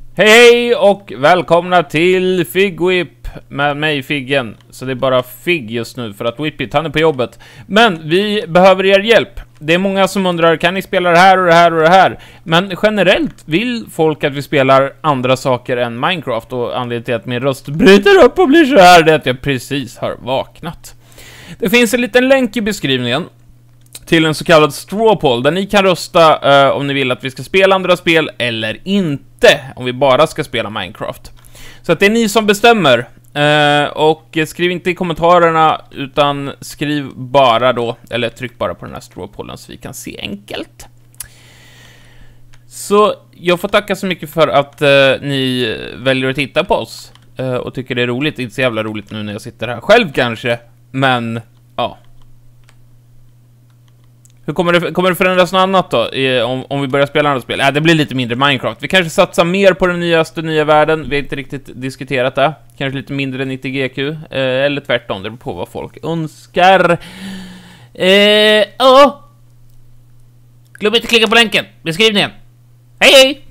Hej och välkomna till Figwhip med mig Figgen. Så det är bara Fig just nu för att Whippit han är på jobbet. Men vi behöver er hjälp. Det är många som undrar, kan ni spela det här och det här och det här? Men generellt vill folk att vi spelar andra saker än Minecraft. Och anledningen till att min röst bryter upp och blir så här, det är att jag precis har vaknat. Det finns en liten länk i beskrivningen till en så kallad straw poll där ni kan rösta om ni vill att vi ska spela andra spel eller inte, om vi bara ska spela Minecraft. Så att det är ni som bestämmer, och skriv inte i kommentarerna utan skriv bara då, eller tryck bara på den här straw pollen så vi kan se enkelt. Så jag får tacka så mycket för att ni väljer att titta på oss och tycker det är roligt. Inte så jävla roligt nu när jag sitter här själv kanske, men ja. Hur kommer det förändras något annat då om vi börjar spela andra spel? Det blir lite mindre Minecraft. Vi kanske satsar mer på den nya världen. Vi har inte riktigt diskuterat det. Kanske lite mindre 90 GQ. Eller tvärtom, det beror på vad folk önskar. Glöm inte att klicka på länken. Beskrivningen. Hej hej!